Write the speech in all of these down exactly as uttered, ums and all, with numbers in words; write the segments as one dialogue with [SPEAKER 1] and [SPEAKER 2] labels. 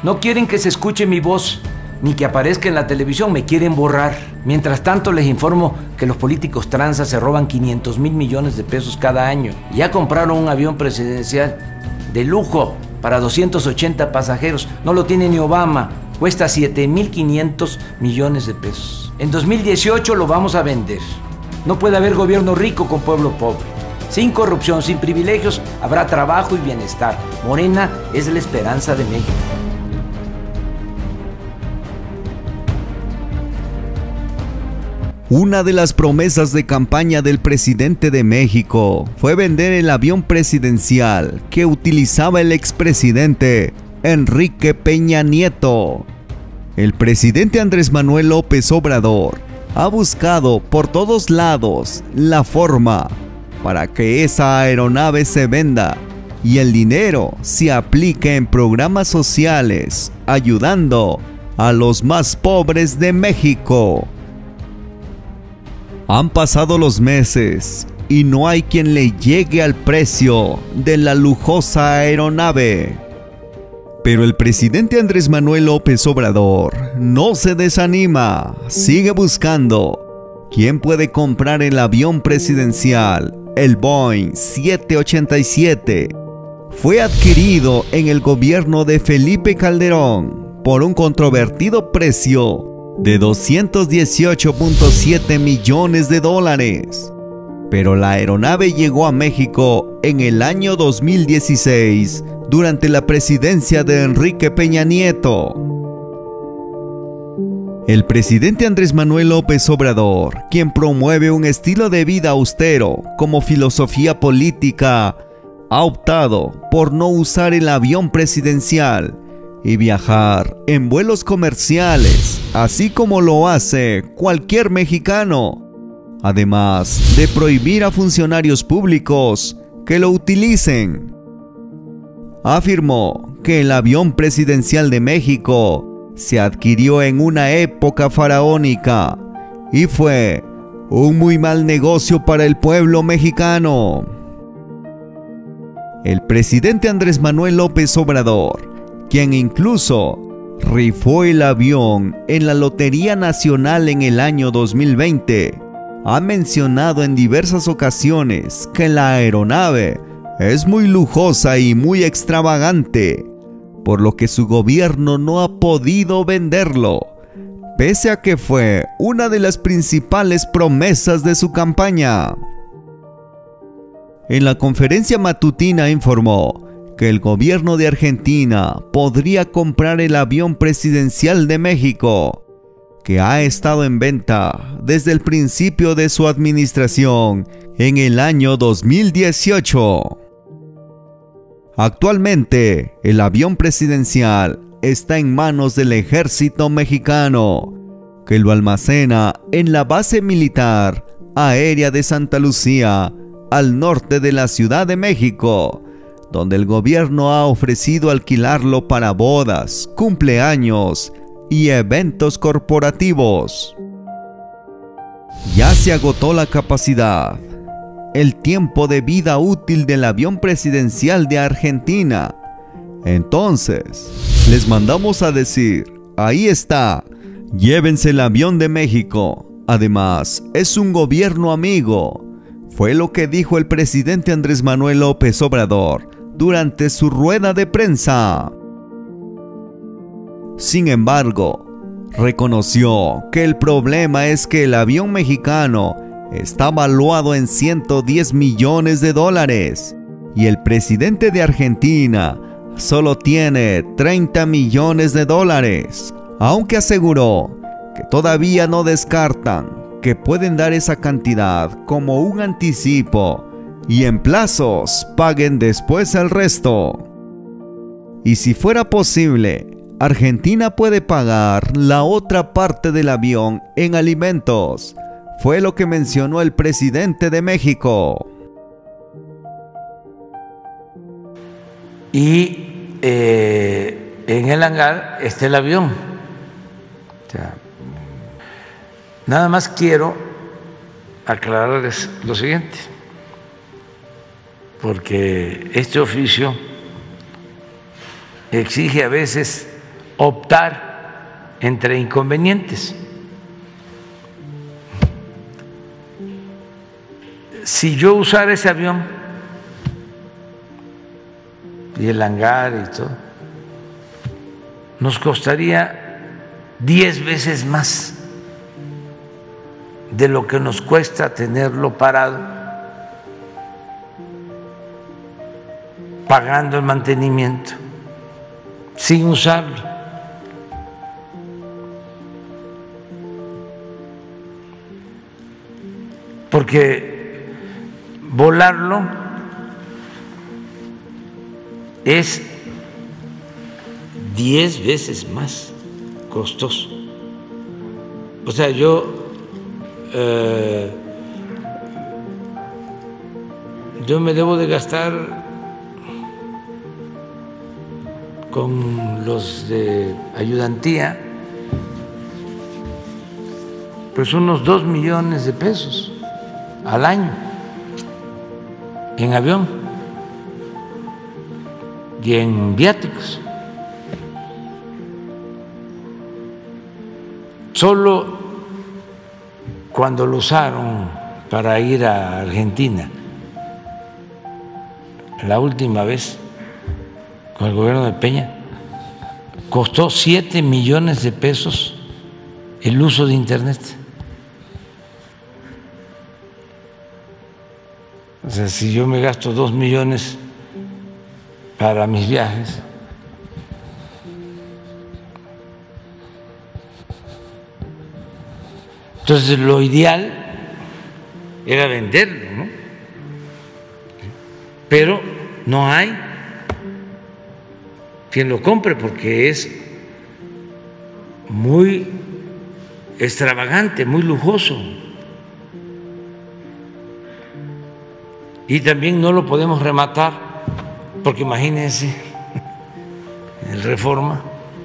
[SPEAKER 1] No quieren que se escuche mi voz, ni que aparezca en la televisión, me quieren borrar. Mientras tanto, les informo que los políticos tranzas se roban quinientos mil millones de pesos cada año. Ya compraron un avión presidencial de lujo para doscientos ochenta pasajeros. No lo tiene ni Obama. Cuesta siete mil quinientos millones de pesos. En dos mil dieciocho lo vamos a vender. No puede haber gobierno rico con pueblo pobre. Sin corrupción, sin privilegios, habrá trabajo y bienestar. Morena es la esperanza de México.
[SPEAKER 2] Una de las promesas de campaña del presidente de México fue vender el avión presidencial que utilizaba el expresidente Enrique Peña Nieto. El presidente Andrés Manuel López Obrador ha buscado por todos lados la forma para que esa aeronave se venda y el dinero se aplique en programas sociales, ayudando a los más pobres de México. Han pasado los meses y no hay quien le llegue al precio de la lujosa aeronave. Pero el presidente Andrés Manuel López Obrador no se desanima, sigue buscando quién puede comprar el avión presidencial, el Boeing siete ochenta y siete. Fue adquirido en el gobierno de Felipe Calderón por un controvertido precio de doscientos dieciocho punto siete millones de dólares. Pero la aeronave llegó a México en el año dos mil dieciséis durante la presidencia de Enrique Peña Nieto. El presidente Andrés Manuel López Obrador, quien promueve un estilo de vida austero como filosofía política, ha optado por no usar el avión presidencial y viajar en vuelos comerciales, así como lo hace cualquier mexicano, además de prohibir a funcionarios públicos que lo utilicen. Afirmó que el avión presidencial de México se adquirió en una época faraónica y fue un muy mal negocio para el pueblo mexicano. El presidente Andrés Manuel López Obrador, quien incluso rifó el avión en la Lotería Nacional en el año dos mil veinte, ha mencionado en diversas ocasiones que la aeronave es muy lujosa y muy extravagante, por lo que su gobierno no ha podido venderlo, pese a que fue una de las principales promesas de su campaña. En la conferencia matutina informó que el gobierno de Argentina podría comprar el avión presidencial de México, que ha estado en venta desde el principio de su administración en el año dos mil dieciocho. Actualmente, el avión presidencial está en manos del ejército mexicano, que lo almacena en la base militar aérea de Santa Lucía, al norte de la Ciudad de México, donde el gobierno ha ofrecido alquilarlo para bodas, cumpleaños y eventos corporativos. Ya se agotó la capacidad, el tiempo de vida útil del avión presidencial de Argentina. Entonces, les mandamos a decir, ahí está, llévense el avión de México. Además, es un gobierno amigo. Fue lo que dijo el presidente Andrés Manuel López Obrador durante su rueda de prensa. Sin embargo, reconoció que el problema es que el avión mexicano está valuado en ciento diez millones de dólares y el presidente de Argentina solo tiene treinta millones de dólares, aunque aseguró que todavía no descartan que pueden dar esa cantidad como un anticipo y en plazos paguen después el resto. Y si fuera posible, Argentina puede pagar la otra parte del avión en alimentos, fue lo que mencionó el presidente de México.
[SPEAKER 1] Y eh, en el hangar está el avión. O sea, nada más quiero aclararles lo siguiente, porque este oficio exige a veces optar entre inconvenientes. Si yo usara ese avión y el hangar y todo, nos costaría diez veces más de lo que nos cuesta tenerlo parado, pagando el mantenimiento, sin usarlo. Porque volarlo es diez veces más costoso. O sea, yo eh, yo me debo de gastar con los de ayudantía pues unos dos millones de pesos al año en avión y en viáticos. Solo cuando lo usaron para ir a Argentina, la última vez con el gobierno de Peña, costó siete millones de pesos el uso de Internet. O sea, si yo me gasto dos millones para mis viajes, entonces lo ideal era venderlo, ¿no? Pero no hay quien lo compre porque es muy extravagante, muy lujoso. Y también no lo podemos rematar, porque imagínense, el Reforma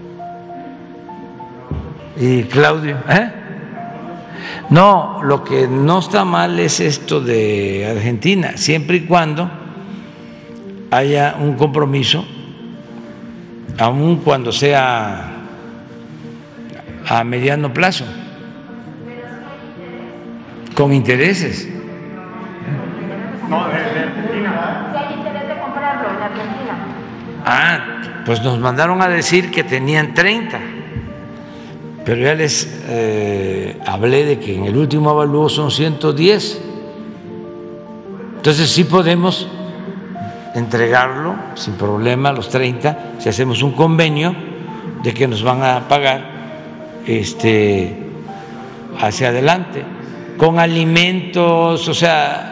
[SPEAKER 1] y Claudio, ¿eh? No, lo que no está mal es esto de Argentina, siempre y cuando haya un compromiso, aun cuando sea a mediano plazo, con intereses.
[SPEAKER 3] No, de, de Argentina.
[SPEAKER 4] Si hay interés de comprarlo en Argentina.
[SPEAKER 1] Ah, pues nos mandaron a decir que tenían treinta, pero ya les eh, hablé de que en el último avalúo son ciento diez. Entonces sí podemos entregarlo sin problema, los treinta, si hacemos un convenio de que nos van a pagar este, hacia adelante, con alimentos, o sea...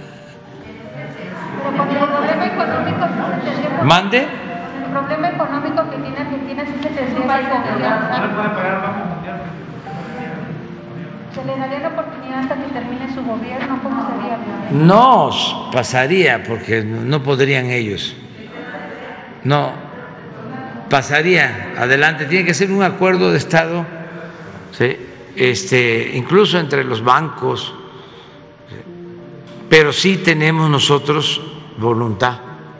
[SPEAKER 4] Pero con el problema económico sí se tendría...
[SPEAKER 1] ¿Mande?
[SPEAKER 4] El problema económico que tiene Argentina sí se tendría que
[SPEAKER 3] No le puede pagar al Banco Mundial.
[SPEAKER 4] ¿Se le daría la oportunidad hasta que termine su gobierno? ¿Cómo sería?
[SPEAKER 1] No pasaría, porque no podrían ellos. No, pasaría adelante. Tiene que ser un acuerdo de Estado, ¿sí? Este, incluso entre los bancos, ¿sí? Pero sí tenemos nosotros voluntad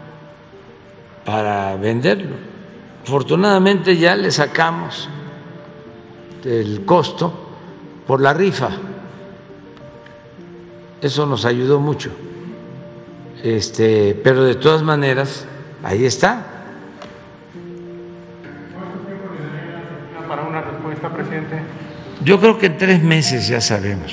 [SPEAKER 1] para venderlo. Afortunadamente ya le sacamos el costo por la rifa. Eso nos ayudó mucho. Este, pero de todas maneras, ahí está.
[SPEAKER 3] Para una respuesta, presidente.
[SPEAKER 1] Yo creo que en tres meses ya sabemos.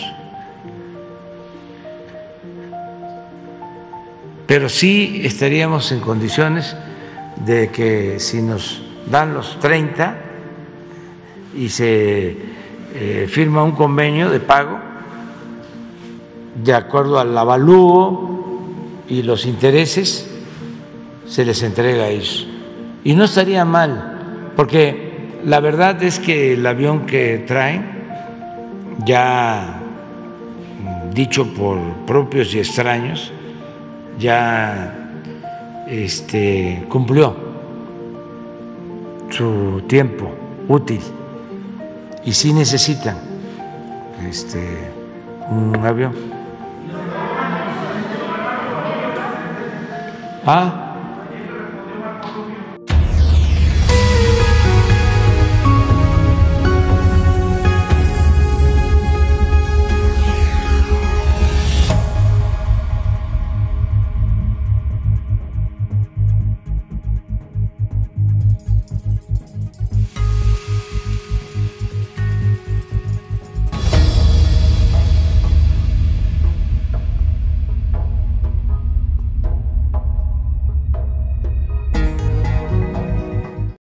[SPEAKER 1] Pero sí estaríamos en condiciones de que si nos dan los treinta y se eh, firma un convenio de pago de acuerdo al avalúo y los intereses, se les entrega a ellos. Y no estaría mal, porque la verdad es que el avión que traen, ya dicho por propios y extraños, ya este, cumplió su tiempo útil y sí necesitan este, un avión. Ah,